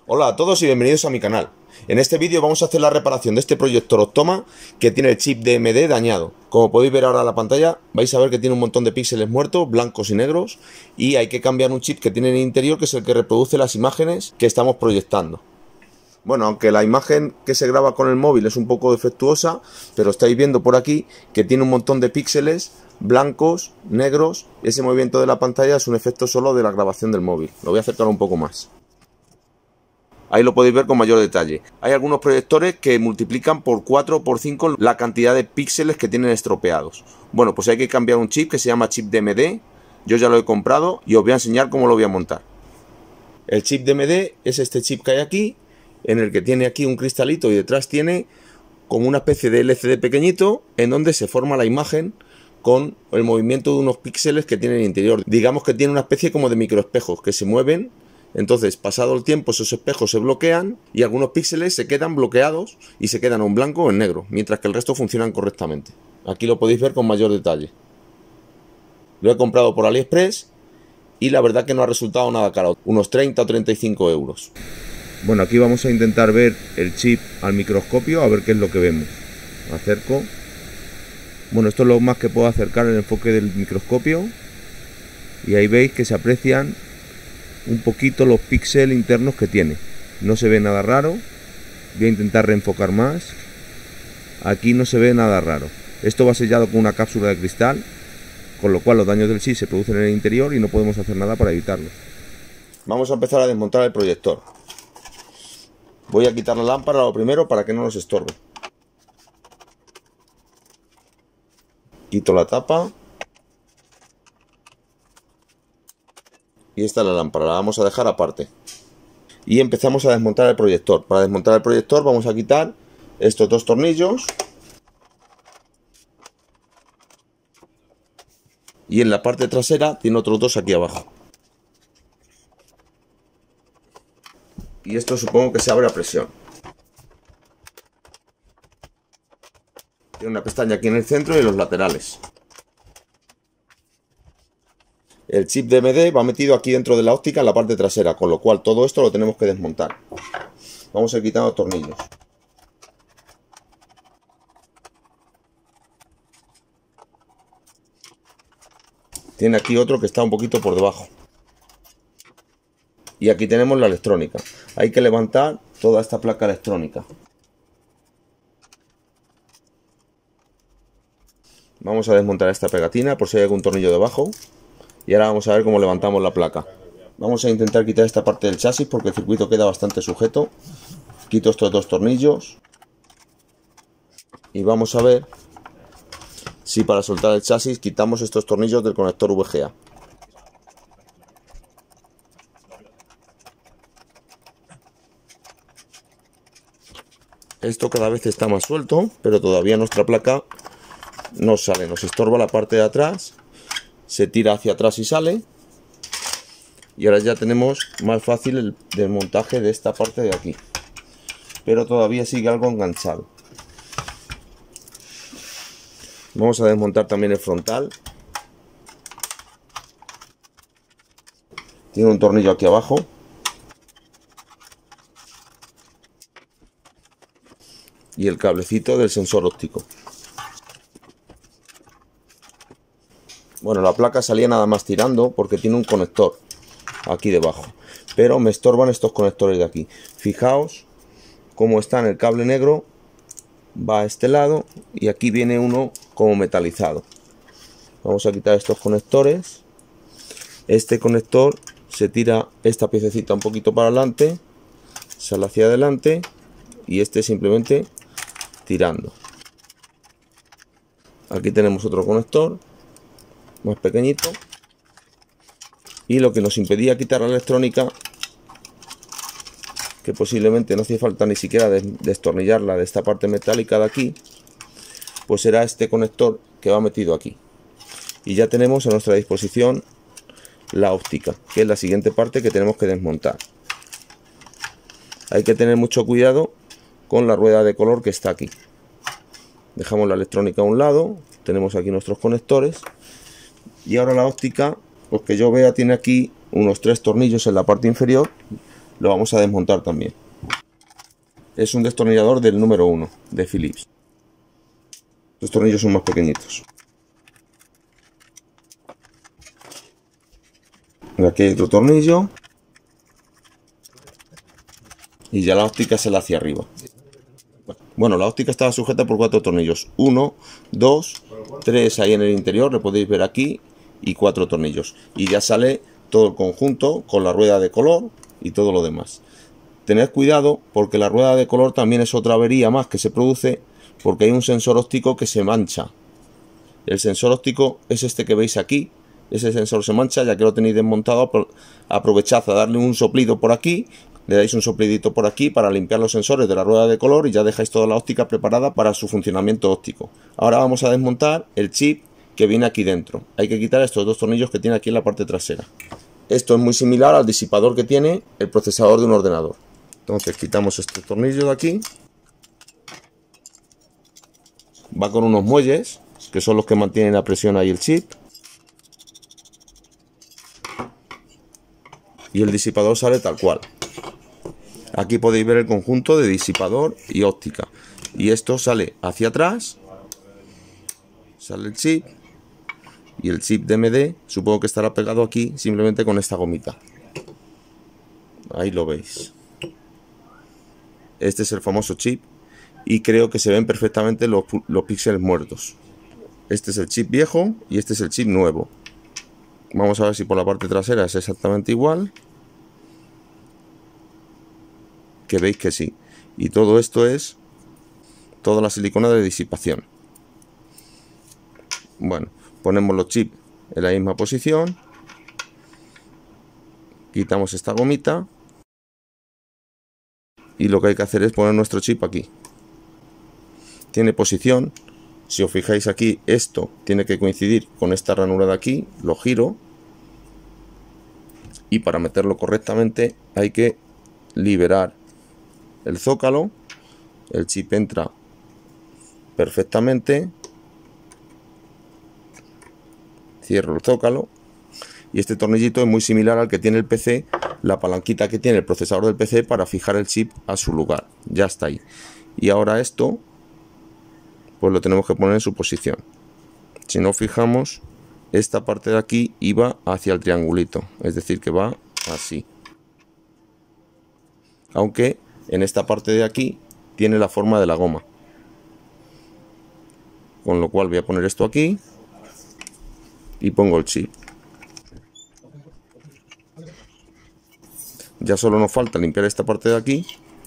Hola a todos y bienvenidos a mi canal. En este vídeo vamos a hacer la reparación de este proyector Optoma que tiene el chip DMD dañado. Como podéis ver ahora en la pantalla, vais a ver que tiene un montón de píxeles muertos, blancos y negros, y hay que cambiar un chip que tiene en el interior, que es el que reproduce las imágenes que estamos proyectando. Bueno, aunque la imagen que se graba con el móvil es un poco defectuosa, pero estáis viendo por aquí que tiene un montón de píxeles blancos, negros, y ese movimiento de la pantalla es un efecto solo de la grabación del móvil. Lo voy a acercar un poco más. Ahí lo podéis ver con mayor detalle. Hay algunos proyectores que multiplican por 4 o por 5 la cantidad de píxeles que tienen estropeados. Bueno, pues hay que cambiar un chip que se llama chip DMD. Yo ya lo he comprado y os voy a enseñar cómo lo voy a montar. El chip DMD es este chip que hay aquí, en el que tiene aquí un cristalito y detrás tiene como una especie de LCD pequeñito en donde se forma la imagen con el movimiento de unos píxeles que tiene en el interior. Digamos que tiene una especie como de microespejos que se mueven. Entonces, pasado el tiempo, esos espejos se bloquean y algunos píxeles se quedan bloqueados y se quedan en blanco o en negro, mientras que el resto funcionan correctamente. Aquí lo podéis ver con mayor detalle. Lo he comprado por AliExpress y la verdad que no ha resultado nada caro, unos 30 o 35 euros. Bueno, aquí vamos a intentar ver el chip al microscopio, a ver qué es lo que vemos. Acerco. Bueno, esto es lo más que puedo acercar el enfoque del microscopio y ahí veis que se aprecian un poquito los píxeles internos que tiene. No se ve nada raro. Voy a intentar reenfocar más. Aquí no se ve nada raro. Esto va sellado con una cápsula de cristal, con lo cual los daños del chip se producen en el interior y no podemos hacer nada para evitarlos. Vamos a empezar a desmontar el proyector. Voy a quitar la lámpara lo primero para que no nos estorbe. Quito la tapa. Y esta es la lámpara, la vamos a dejar aparte. Y empezamos a desmontar el proyector. Para desmontar el proyector vamos a quitar estos dos tornillos. Y en la parte trasera tiene otros dos aquí abajo. Y esto supongo que se abre a presión. Tiene una pestaña aquí en el centro y en los laterales. El chip DMD va metido aquí dentro de la óptica en la parte trasera, con lo cual todo esto lo tenemos que desmontar. Vamos a ir quitando tornillos. Tiene aquí otro que está un poquito por debajo. Y aquí tenemos la electrónica. Hay que levantar toda esta placa electrónica. Vamos a desmontar esta pegatina por si hay algún tornillo debajo. Y ahora vamos a ver cómo levantamos la placa. Vamos a intentar quitar esta parte del chasis porque el circuito queda bastante sujeto. Quito estos dos tornillos. Y vamos a ver si para soltar el chasis quitamos estos tornillos del conector VGA. Esto cada vez está más suelto, pero todavía nuestra placa no sale. Nos estorba la parte de atrás. Se tira hacia atrás y sale. Y ahora ya tenemos más fácil el desmontaje de esta parte de aquí. Pero todavía sigue algo enganchado. Vamos a desmontar también el frontal. Tiene un tornillo aquí abajo. Y el cablecito del sensor óptico. Bueno, la placa salía nada más tirando porque tiene un conector aquí debajo. Pero me estorban estos conectores de aquí. Fijaos cómo está en el cable negro. Va a este lado y aquí viene uno como metalizado. Vamos a quitar estos conectores. Este conector se tira esta piececita un poquito para adelante. Sale hacia adelante. Y este simplemente tirando. Aquí tenemos otro conector más pequeñito, y lo que nos impedía quitar la electrónica, que posiblemente no hacía falta ni siquiera destornillarla de esta parte metálica de aquí, pues era este conector que va metido aquí. Y ya tenemos a nuestra disposición la óptica, que es la siguiente parte que tenemos que desmontar. Hay que tener mucho cuidado con la rueda de color que está aquí. Dejamos la electrónica a un lado, tenemos aquí nuestros conectores. Y ahora la óptica, pues que yo vea, tiene aquí unos 3 tornillos en la parte inferior lo vamos a desmontar también. Es un destornillador del número 1 de Philips. Los tornillos son más pequeñitos. Aquí hay otro tornillo. Y ya la óptica se la hacia arriba. Bueno, la óptica estaba sujeta por 4 tornillos. 1, 2, 3 ahí en el interior, lo podéis ver aquí. Y 4 tornillos. Y ya sale todo el conjunto con la rueda de color y todo lo demás. Tened cuidado porque la rueda de color también es otra avería más que se produce porque hay un sensor óptico que se mancha. El sensor óptico es este que veis aquí. Ese sensor se mancha, ya que lo tenéis desmontado. Aprovechad a darle un soplido por aquí. Le dais un soplidito por aquí para limpiar los sensores de la rueda de color y ya dejáis toda la óptica preparada para su funcionamiento óptico. Ahora vamos a desmontar el chip que viene aquí dentro. Hay que quitar estos 2 tornillos que tiene aquí en la parte trasera. Esto es muy similar al disipador que tiene el procesador de un ordenador. Entonces quitamos este tornillo de aquí. Va con unos muelles, que son los que mantienen a presión ahí el chip. Y el disipador sale tal cual. Aquí podéis ver el conjunto de disipador y óptica. Y esto sale hacia atrás. Sale el chip. Y el chip DMD supongo que estará pegado aquí simplemente con esta gomita. Ahí lo veis. Este es el famoso chip. Y creo que se ven perfectamente los píxeles muertos. Este es el chip viejo y este es el chip nuevo. Vamos a ver si por la parte trasera es exactamente igual. Que veis que sí. Y todo esto es toda la silicona de disipación. Bueno, ponemos los chips en la misma posición. Quitamos esta gomita. Y lo que hay que hacer es poner nuestro chip aquí. Tiene posición. Si os fijáis aquí, esto tiene que coincidir con esta ranura de aquí. Lo giro. Y para meterlo correctamente hay que liberar el zócalo. El chip entra perfectamente. Cierro el zócalo. Y este tornillito es muy similar al que tiene el PC, la palanquita que tiene el procesador del PC para fijar el chip a su lugar. Ya está ahí. Y ahora esto, pues lo tenemos que poner en su posición. Si nos fijamos, esta parte de aquí iba hacia el triangulito, es decir, que va así. Aunque en esta parte de aquí tiene la forma de la goma. Con lo cual voy a poner esto aquí y pongo el chip. Ya solo nos falta limpiar esta parte de aquí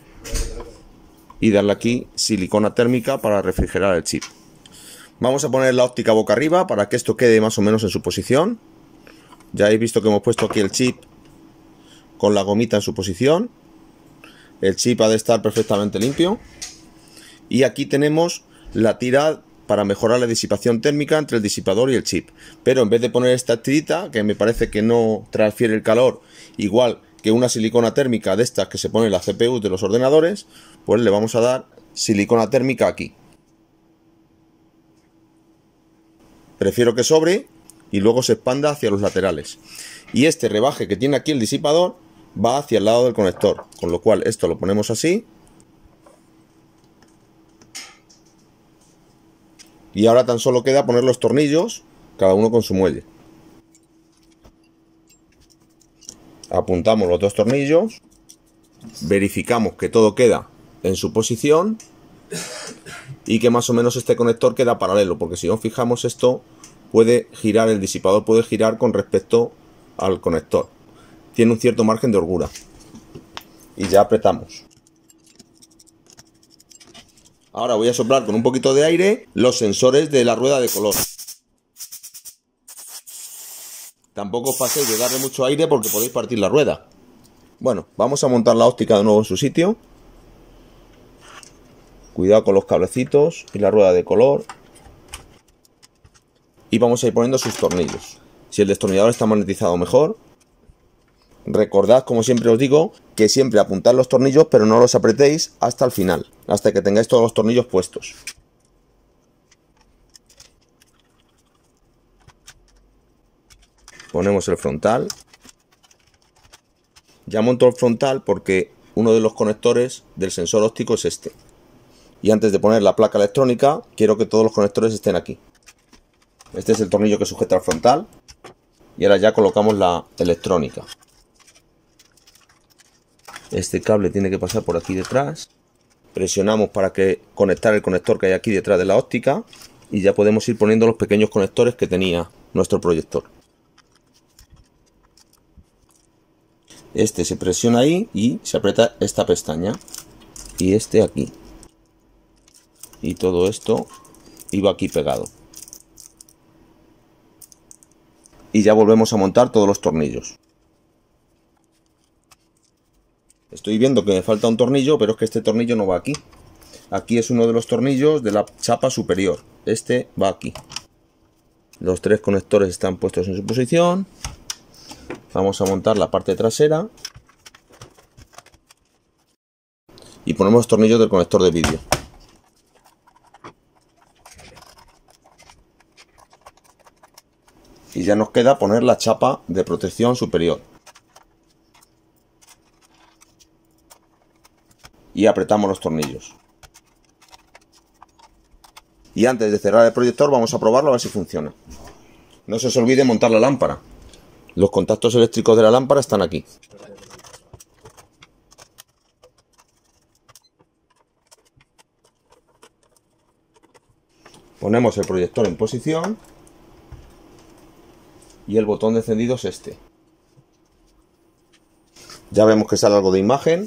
y darle aquí silicona térmica para refrigerar el chip. Vamos a poner la óptica boca arriba para que esto quede más o menos en su posición. Ya habéis visto que hemos puesto aquí el chip con la gomita en su posición. El chip ha de estar perfectamente limpio. Y aquí tenemos la tira para mejorar la disipación térmica entre el disipador y el chip. Pero en vez de poner esta tirita, que me parece que no transfiere el calor igual que una silicona térmica de estas que se pone en las CPU de los ordenadores, pues le vamos a dar silicona térmica aquí. Prefiero que sobre y luego se expanda hacia los laterales. Y este rebaje que tiene aquí el disipador va hacia el lado del conector, con lo cual esto lo ponemos así. Y ahora tan solo queda poner los tornillos, cada uno con su muelle. Apuntamos los 2 tornillos, verificamos que todo queda en su posición y que más o menos este conector queda paralelo, porque si nos fijamos esto puede girar, el disipador puede girar con respecto al conector. Tiene un cierto margen de holgura. Y ya apretamos. Ahora voy a soplar con un poquito de aire los sensores de la rueda de color. Tampoco os paséis de darle mucho aire porque podéis partir la rueda. Bueno, vamos a montar la óptica de nuevo en su sitio. Cuidado con los cablecitos y la rueda de color. Y vamos a ir poniendo sus tornillos. Si el destornillador está magnetizado, mejor. Recordad, como siempre os digo, que siempre apuntad los tornillos, pero no los apretéis hasta el final, hasta que tengáis todos los tornillos puestos. Ponemos el frontal. Ya monto el frontal porque uno de los conectores del sensor óptico es este. Y antes de poner la placa electrónica, quiero que todos los conectores estén aquí. Este es el tornillo que sujeta el frontal. Y ahora ya colocamos la electrónica. Este cable tiene que pasar por aquí detrás. Presionamos para que conectar el conector que hay aquí detrás de la óptica. Y ya podemos ir poniendo los pequeños conectores que tenía nuestro proyector. Este se presiona ahí y se aprieta esta pestaña. Y este aquí. Y todo esto iba aquí pegado. Y ya volvemos a montar todos los tornillos. Estoy viendo que me falta un tornillo, pero es que este tornillo no va aquí. Aquí es uno de los tornillos de la chapa superior. Este va aquí. Los tres conectores están puestos en su posición. Vamos a montar la parte trasera. Y ponemos los tornillos del conector de vídeo. Y ya nos queda poner la chapa de protección superior. Y apretamos los tornillos. Y antes de cerrar el proyector vamos a probarlo a ver si funciona. No se os olvide montar la lámpara. Los contactos eléctricos de la lámpara están aquí. Ponemos el proyector en posición. Y el botón de encendido es este. Ya vemos que sale algo de imagen.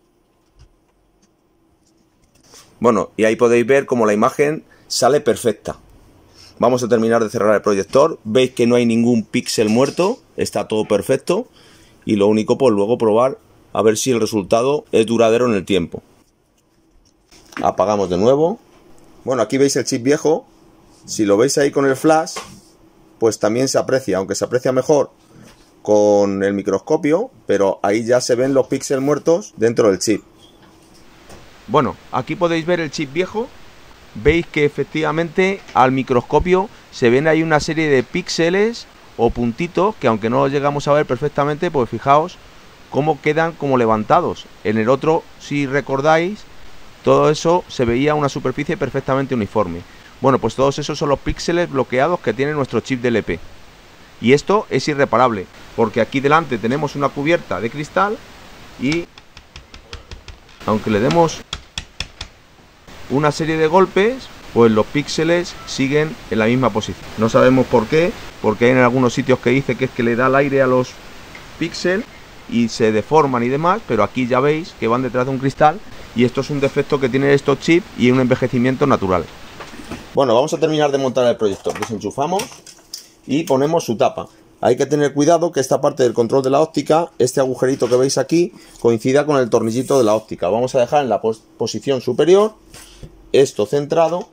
Bueno, y ahí podéis ver cómo la imagen sale perfecta. Vamos a terminar de cerrar el proyector. Veis que no hay ningún píxel muerto. Está todo perfecto. Y lo único, pues luego probar a ver si el resultado es duradero en el tiempo. Apagamos de nuevo. Bueno, aquí veis el chip viejo. Si lo veis ahí con el flash, pues también se aprecia, aunque se aprecia mejor con el microscopio, pero ahí ya se ven los píxeles muertos dentro del chip. Bueno, aquí podéis ver el chip viejo. Veis que efectivamente al microscopio se ven ahí una serie de píxeles o puntitos que, aunque no los llegamos a ver perfectamente, pues fijaos cómo quedan como levantados. En el otro, si recordáis, todo eso se veía una superficie perfectamente uniforme. Bueno, pues todos esos son los píxeles bloqueados que tiene nuestro chip DLP. Y esto es irreparable, porque aquí delante tenemos una cubierta de cristal y aunque le demos una serie de golpes, pues los píxeles siguen en la misma posición. No sabemos por qué, porque hay en algunos sitios que dice que es que le da el aire a los píxeles y se deforman y demás, pero aquí ya veis que van detrás de un cristal y esto es un defecto que tienen estos chips y un envejecimiento natural. Bueno, vamos a terminar de montar el proyector. Desenchufamos y ponemos su tapa. Hay que tener cuidado que esta parte del control de la óptica, este agujerito que veis aquí, coincida con el tornillito de la óptica. Vamos a dejar en la posición superior esto centrado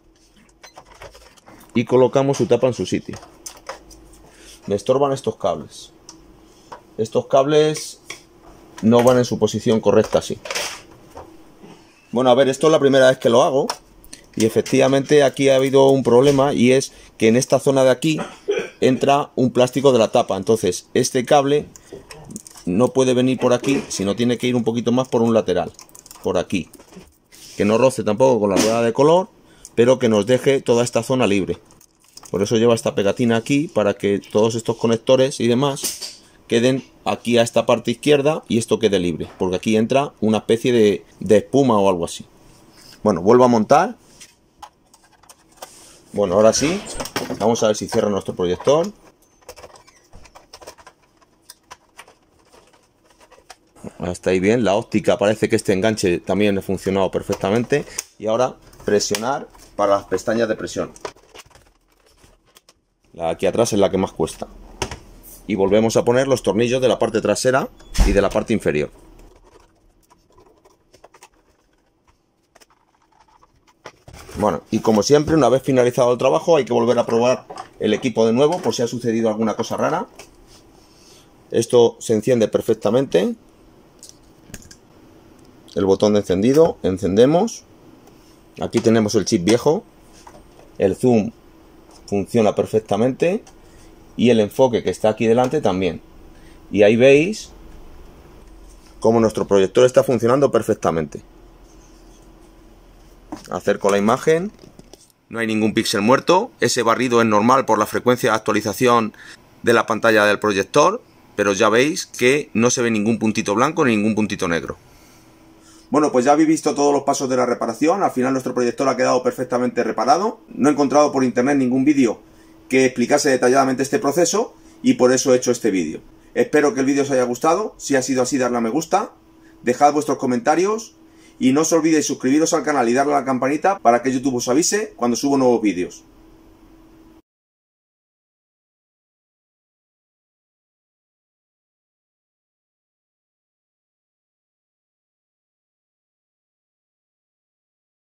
y colocamos su tapa en su sitio. Me estorban estos cables. Estos cables no van en su posición correcta así. Bueno, a ver, esto es la primera vez que lo hago. Y efectivamente aquí ha habido un problema, y es que en esta zona de aquí entra un plástico de la tapa. Entonces este cable no puede venir por aquí, sino tiene que ir un poquito más por un lateral, por aquí. Que no roce tampoco con la rueda de color, pero que nos deje toda esta zona libre. Por eso lleva esta pegatina aquí, para que todos estos conectores y demás queden aquí a esta parte izquierda y esto quede libre, porque aquí entra una especie de espuma o algo así. Bueno, vuelvo a montar. Bueno, ahora sí, vamos a ver si cierra nuestro proyector. Hasta ahí bien, la óptica parece que este enganche también ha funcionado perfectamente. Y ahora presionar para las pestañas de presión. La de aquí atrás es la que más cuesta. Y volvemos a poner los tornillos de la parte trasera y de la parte inferior. Bueno, y como siempre, una vez finalizado el trabajo, hay que volver a probar el equipo de nuevo por si ha sucedido alguna cosa rara. Esto se enciende perfectamente. El botón de encendido, encendemos. Aquí tenemos el chip viejo. El zoom funciona perfectamente. Y el enfoque que está aquí delante también. Y ahí veis como nuestro proyector está funcionando perfectamente. Acerco la imagen. No hay ningún píxel muerto. Ese barrido es normal por la frecuencia de actualización de la pantalla del proyector, pero ya veis que no se ve ningún puntito blanco ni ningún puntito negro. Bueno, pues ya habéis visto todos los pasos de la reparación. Al final nuestro proyector ha quedado perfectamente reparado. No he encontrado por internet ningún vídeo que explicase detalladamente este proceso y por eso he hecho este vídeo. Espero que el vídeo os haya gustado. Si ha sido así, darle a me gusta, dejad vuestros comentarios y no os olvidéis suscribiros al canal y darle a la campanita para que YouTube os avise cuando subo nuevos vídeos.